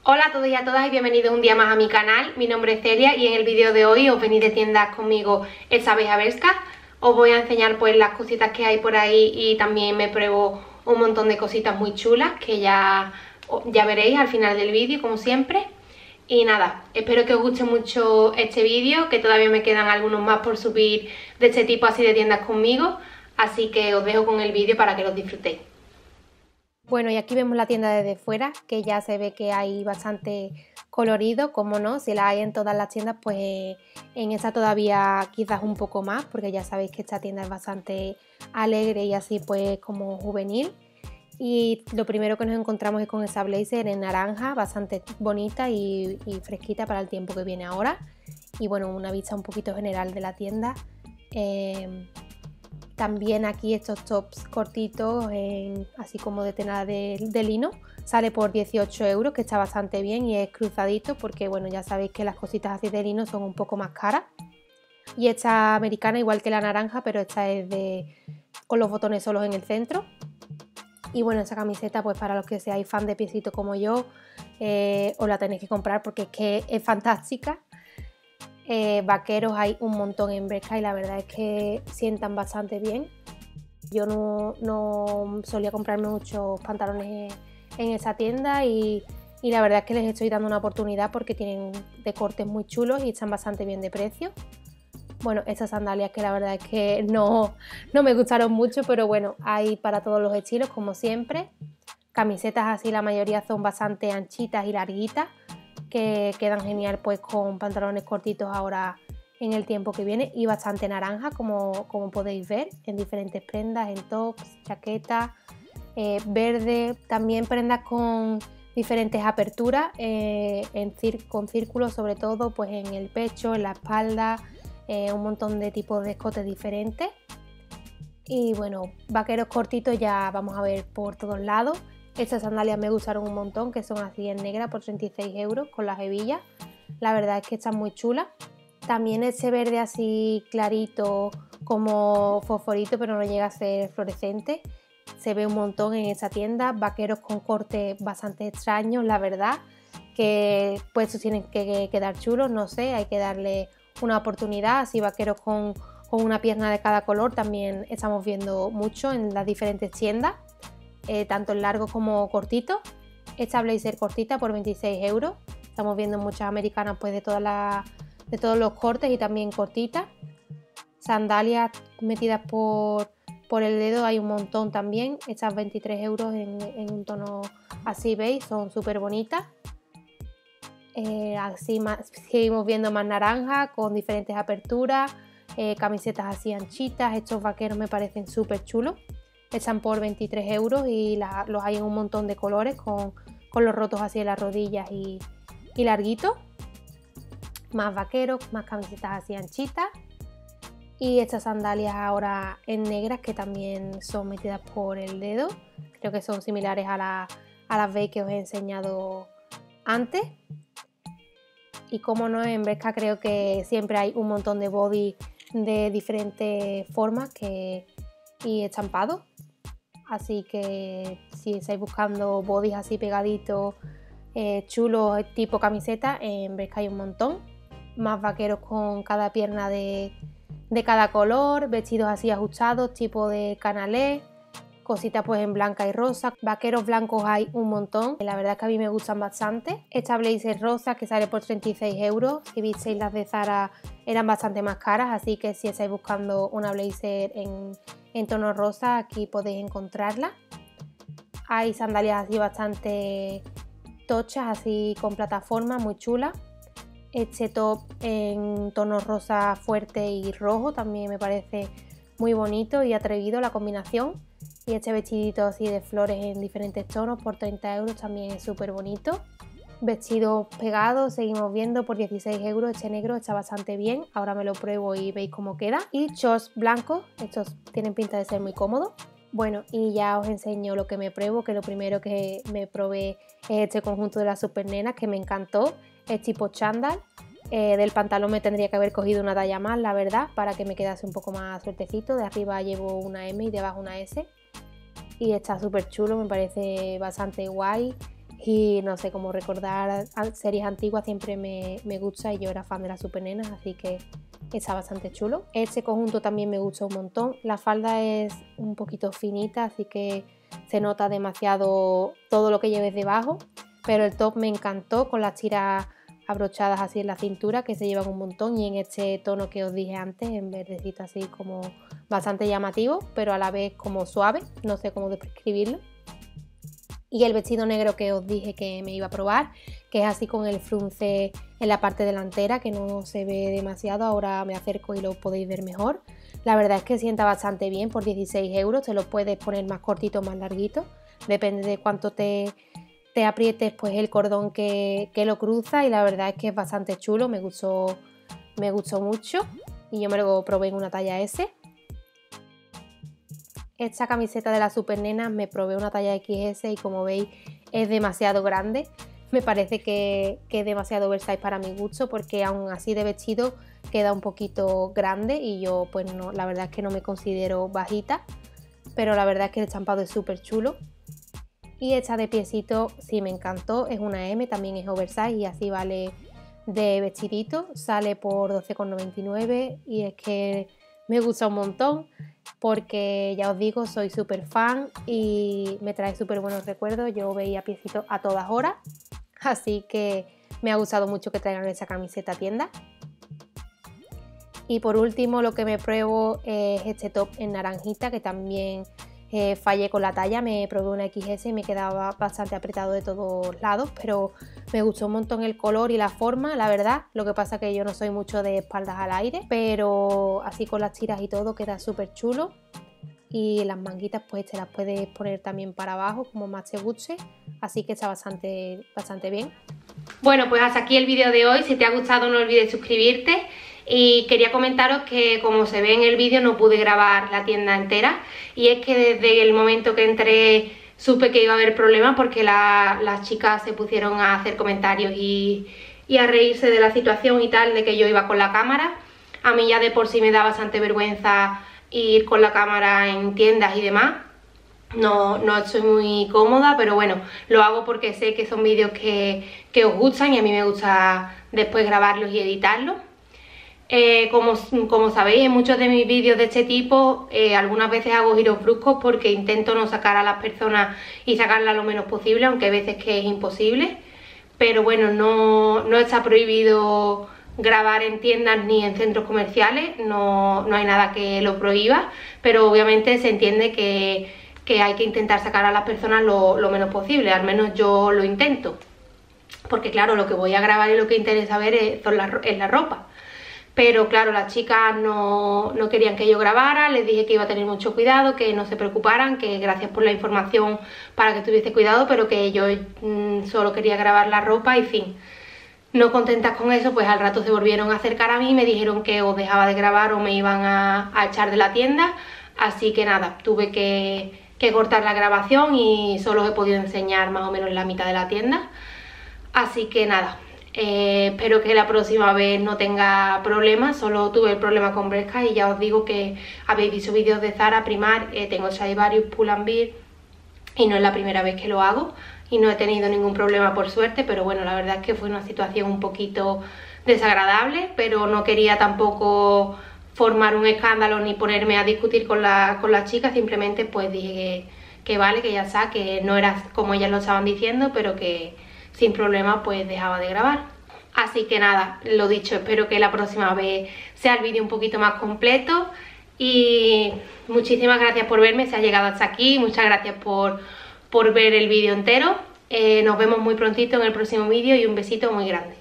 Hola a todos y a todas y bienvenidos un día más a mi canal. Mi nombre es Celia y en el vídeo de hoy os venís de tiendas conmigo Elsa Bershka. Os voy a enseñar pues las cositas que hay por ahí y también me pruebo un montón de cositas muy chulas que ya veréis al final del vídeo, como siempre. Y nada, espero que os guste mucho este vídeo, que todavía me quedan algunos más por subir de este tipo así de tiendas conmigo. Así que os dejo con el vídeo para que los disfrutéis. Bueno, y aquí vemos la tienda desde fuera, que ya se ve que hay bastante colorido, como no, si la hay en todas las tiendas, pues en esta todavía quizás un poco más, porque ya sabéis que esta tienda es bastante alegre y así pues como juvenil. Y lo primero que nos encontramos es con esa blazer en naranja, bastante bonita y fresquita para el tiempo que viene ahora. Y bueno, una vista un poquito general de la tienda. También aquí estos tops cortitos, así como de tela de lino, sale por 18 euros, que está bastante bien y es cruzadito porque bueno, ya sabéis que las cositas así de lino son un poco más caras. Y esta americana igual que la naranja, pero esta es con los botones solos en el centro. Y bueno, esa camiseta pues para los que seáis fan de piecito como yo, os la tenéis que comprar porque es que es fantástica. Vaqueros hay un montón en Bershka y la verdad es que sientan bastante bien. Yo no solía comprarme muchos pantalones en esa tienda y la verdad es que les estoy dando una oportunidad porque tienen de cortes muy chulos y están bastante bien de precio. Bueno, estas sandalias que la verdad es que no me gustaron mucho, pero bueno, hay para todos los estilos como siempre. Camisetas así la mayoría son bastante anchitas y larguitas, que quedan genial pues con pantalones cortitos ahora en el tiempo que viene y bastante naranja como podéis ver en diferentes prendas, en tops, chaquetas, verde, también prendas con diferentes aperturas con círculos sobre todo pues en el pecho, en la espalda, un montón de tipos de escotes diferentes. Y bueno, vaqueros cortitos ya vamos a ver por todos lados. Estas sandalias me gustaron un montón, que son así en negra por 36 euros con las hebillas. La verdad es que están muy chulas. También ese verde así clarito como fosforito, pero no llega a ser fluorescente. Se ve un montón en esa tienda. Vaqueros con cortes bastante extraños, la verdad. Que pues tienen que quedar chulos, no sé, hay que darle una oportunidad. Así vaqueros con una pierna de cada color también estamos viendo mucho en las diferentes tiendas. Tanto en largo como cortito. Esta blazer cortita por 26 euros. Estamos viendo muchas americanas pues de todos los cortes y también cortitas. Sandalias metidas por el dedo hay un montón también. Estas 23 euros en un tono así, veis, son súper bonitas. Así seguimos viendo más naranja con diferentes aperturas. Camisetas así anchitas. Estos vaqueros me parecen súper chulos. Están por 23 euros y los hay en un montón de colores con los rotos así en las rodillas y larguitos. Más vaqueros, más camisetas así anchitas. Y estas sandalias ahora en negras que también son metidas por el dedo. Creo que son similares a las beige que os he enseñado antes. Y como no, en Bershka creo que siempre hay un montón de body de diferentes formas y estampados. Así que si estáis buscando bodys así pegaditos, chulos, tipo camiseta, en Bershka hay un montón. Más vaqueros con cada pierna de cada color, vestidos así ajustados, tipo de canalé, cositas pues en blanca y rosa. Vaqueros blancos hay un montón, la verdad es que a mí me gustan bastante. Esta blazer rosa que sale por 36 euros, si visteis las de Zara eran bastante más caras, así que si estáis buscando una blazer en tono rosa, aquí podéis encontrarla. Hay sandalias así bastante tochas, así con plataforma, muy chulas. Este top en tono rosa fuerte y rojo también me parece muy bonito y atrevido la combinación. Y este vestidito así de flores en diferentes tonos por 30 euros también es súper bonito. Vestidos pegados, seguimos viendo por 16 euros, este negro está bastante bien, ahora me lo pruebo y veis cómo queda. Y shorts blancos, estos tienen pinta de ser muy cómodos. Bueno, y ya os enseño lo que me pruebo, que lo primero que me probé es este conjunto de las super nenas que me encantó, es tipo chándal. Del pantalón me tendría que haber cogido una talla más, la verdad, para que me quedase un poco más sueltecito. De arriba llevo una M y de abajo una S. Y está súper chulo, me parece bastante guay. y no sé, como recordar series antiguas siempre me gusta, y yo era fan de las supernenas, así que está bastante chulo. Este conjunto también me gusta un montón. La falda es un poquito finita, así que se nota demasiado todo lo que lleves debajo, pero el top me encantó con las tiras abrochadas así en la cintura, que se llevan un montón, y en este tono que os dije antes, en verdecito así como bastante llamativo, pero a la vez como suave, no sé cómo describirlo. Y el vestido negro que os dije que me iba a probar, que es así con el frunce en la parte delantera, que no se ve demasiado, ahora me acerco y lo podéis ver mejor. La verdad es que sienta bastante bien por 16 euros, te lo puedes poner más cortito o más larguito, depende de cuánto te aprietes pues el cordón que lo cruza, y la verdad es que es bastante chulo, me gustó mucho y yo me lo probé en una talla S. Esta camiseta de las supernenas me probé una talla XS y como veis es demasiado grande. Me parece que es demasiado oversize para mi gusto, porque aún así de vestido queda un poquito grande y yo pues no, la verdad es que no me considero bajita, pero la verdad es que el estampado es súper chulo. Y esta de piecito sí me encantó, es una M, también es oversize y así vale de vestidito, sale por 12,99 y es que me gusta un montón, porque ya os digo, soy súper fan y me trae súper buenos recuerdos. Yo veía piecitos a todas horas, así que me ha gustado mucho que traigan esa camiseta a tienda. Y por último lo que me pruebo es este top en naranjita, que también fallé con la talla, me probé una XS y me quedaba bastante apretado de todos lados, pero me gustó un montón el color y la forma, la verdad. Lo que pasa que yo no soy mucho de espaldas al aire, pero así con las tiras y todo queda súper chulo. Y las manguitas pues te las puedes poner también para abajo como más te guste, así que está bastante bien. Bueno, pues hasta aquí el vídeo de hoy. Si te ha gustado no olvides suscribirte. Y quería comentaros que, como se ve en el vídeo, no pude grabar la tienda entera, y es que desde el momento que entré supe que iba a haber problemas, porque las chicas se pusieron a hacer comentarios y a reírse de la situación y tal, de que yo iba con la cámara. A mí ya de por sí me da bastante vergüenza ir con la cámara en tiendas y demás. No estoy muy cómoda, pero bueno, lo hago porque sé que son vídeos que os gustan y a mí me gusta después grabarlos y editarlos. Como sabéis, en muchos de mis vídeos de este tipo algunas veces hago giros bruscos porque intento no sacar a las personas y sacarlas lo menos posible, aunque hay veces que es imposible. Pero bueno, no está prohibido grabar en tiendas ni en centros comerciales, no hay nada que lo prohíba, pero obviamente se entiende que hay que intentar sacar a las personas lo menos posible, al menos yo lo intento. Porque claro, lo que voy a grabar y lo que interesa ver es la ropa. Pero claro, las chicas no querían que yo grabara, les dije que iba a tener mucho cuidado, que no se preocuparan, que gracias por la información para que tuviese cuidado, pero que yo solo quería grabar la ropa y fin. No contentas con eso, pues al rato se volvieron a acercar a mí y me dijeron que o dejaba de grabar o me iban a echar de la tienda, así que nada, tuve que cortar la grabación y solo os he podido enseñar más o menos la mitad de la tienda, así que nada. Espero que la próxima vez no tenga problemas. Solo tuve el problema con Bershka y ya os digo que habéis visto vídeos de Zara, Primark, tengo Stradivarius, Pull&Bear y no es la primera vez que lo hago y no he tenido ningún problema por suerte, pero bueno, la verdad es que fue una situación un poquito desagradable, pero no quería tampoco formar un escándalo ni ponerme a discutir con las chicas, simplemente pues dije que vale, que ya está, que no era como ellas lo estaban diciendo, pero que sin problema pues dejaba de grabar. Así que nada, lo dicho, espero que la próxima vez sea el vídeo un poquito más completo y muchísimas gracias por verme, si has llegado hasta aquí, muchas gracias por ver el vídeo entero. Nos vemos muy prontito en el próximo vídeo y un besito muy grande.